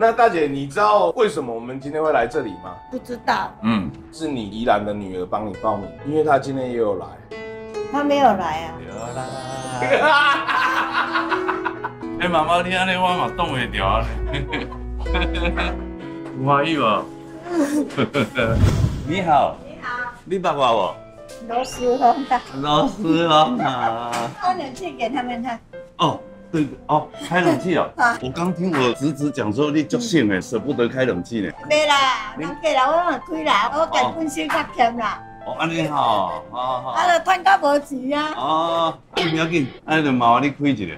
那大姐，你知道为什么我们今天会来这里吗？ 不知道， 是你宜兰的女儿帮你报名，因为她今天也有来。 他没有来啊。 有啦。哎，妈妈，你安尼我嘛挡袂掉啊。有欢喜无？你好。 你好， 你爸爸不？ 螺丝风的。 老师啊。 开冷气给他们看。 哦，对哦，开冷气哦。 啊我刚听我侄子讲说你足性诶，舍不得开冷气呢。 没啦，人家啦，我拢会开啦，我家本身较欠啦。 哦，安尼好，好好。 啊，就赚到无钱啊。 哦，不要紧，安尼就麻烦你开一个。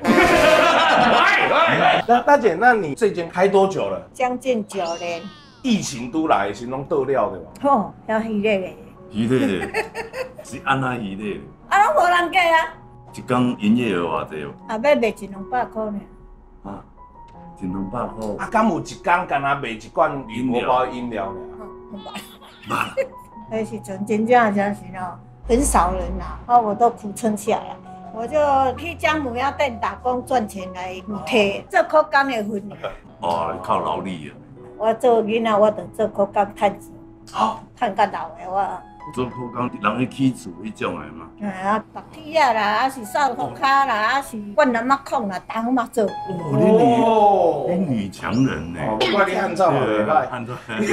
那大姐，那你这间开多久了？ 将近9年。 疫情都来，是拢倒了的吧？ 吼，要迄个嘞。 鱼类的，是安那鱼类的。 啊，拢无人价啊。 一天营业额偌济哦？ 啊，要卖100-200块呢。 啊，100-200块。 啊，敢有一天敢若卖一罐5包饮料呢？ 妈， 那时阵真正是哦，很少人啦，啊，我都苦撑下来。我就去姜母鸭店打工赚钱来补贴，做苦工的份。 哦，靠劳力啊。 我做囡仔，我就做苦工赚钱， 好， 赚到老的我。 做苦工，人去起厝迄种的嘛。 啊，拔铁啊啦，啊是扫风卡啦，啊是灌南马控啦，当嘛做。 哦，你女强人呢？ 哦，不怪你汉照嘛，厉害。 汉照。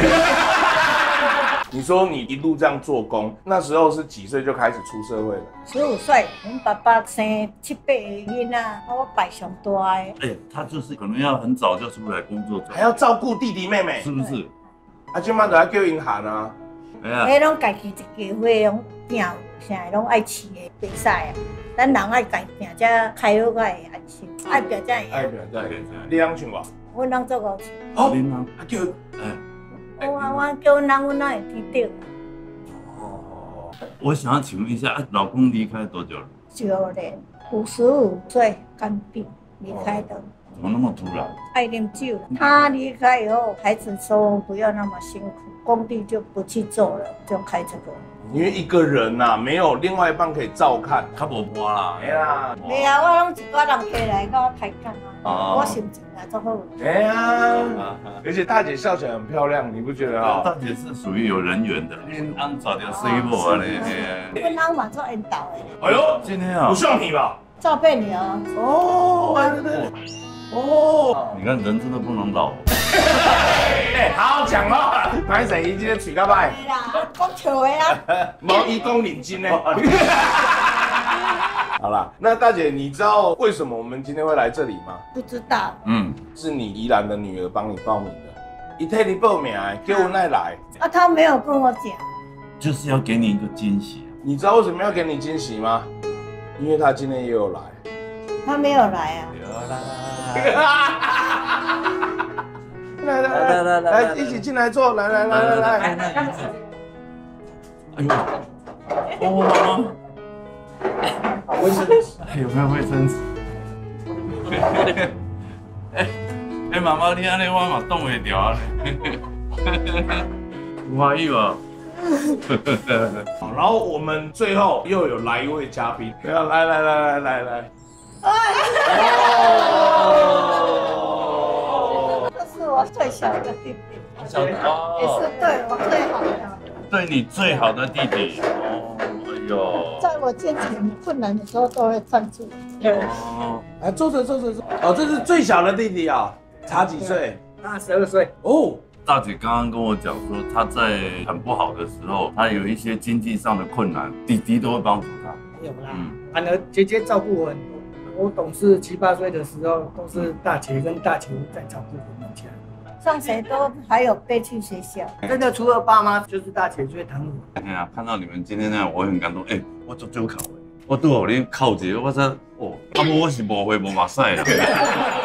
你说你一路这样做工，那时候是几岁就开始出社会了 ？15岁，阮爸爸生7、8个囡仔，我排上大的。 哎，他就是可能要很早就出来工作， 还要照顾弟弟妹妹， 是不是？ 啊，今晚就要叫因喊啊。 哎呀， 迄拢家己一家伙拢拼，啥拢爱饲的，袂使啊。咱人爱家拼，才开好，我会安心。爱拼才会。 爱拼才会。你啷唱无？ 阮拢做5次。 哦， 恁人啊叫， 我叫阮人，阮哪会记得？ 哦，我想要请问一下，老公离开多久了 9年，55岁肝病离开的。 怎么那么突然？ 爱啉酒，他离开以后，孩子说不要那么辛苦，工地就不去做了，就开这个。 因为一个人呐，没有另外一半可以照看， 较无伴啦。 哎呀， 没啊，我拢一个人起来跟我开讲啊，我心情也足好。 哎呀，而且大姐笑起来很漂亮，你不觉得啊？ 大姐是属于有人缘的，恁翁找条水某啊嘞。 阮翁嘛做缘投的。 哎呦， 今天啊， 不像你吧？ 照片你哦。 哦，对对。哦， 你看人真的不能老。 哎，好好讲话，歹势，伊今天嘴较歹。 对啦，讲笑的啊。 毛衣讲认真呢。好啦，那大姐，你知道为什么我们今天会来这里吗？ 不知道。 是你宜兰的女儿帮你报名的，伊替你报名的，叫我奈来。 啊，他没有跟我讲。 就是要给你一个惊喜。 你知道为什么要给你惊喜吗？因为他今天也有来。 他没有来啊。 来，一起进来坐，来。 哎呦，哦， 卫生纸， 有没有卫生纸？哎，妈妈，你安尼我嘛挡袂掉啊。有欢喜无？ 好，然后我们最后又有来一位嘉宾，来。 这是我最小的弟弟，也是对我最好的。 对你最好的弟弟。哦，哎呦。 在我肩前困难的时候都会站住。 哦， 来坐着。哦，这是最小的弟弟啊，差几岁？ 他12岁。 哦。 大姐刚刚跟我讲说，她在很不好的时候，她有一些经济上的困难，弟弟都会帮助她。 有啦，反而姐姐照顾我很多。我懂事7、8岁的时候，都是大姐跟大姐夫在照顾我们家。 上学都还有背去学校， 真的除了爸妈，就是大姐最疼我。 哎呀，看到你们今天那样，我很感动。哎，我做考的，我拄好你靠一个，我说哦，啊无我是无会无目屎啦。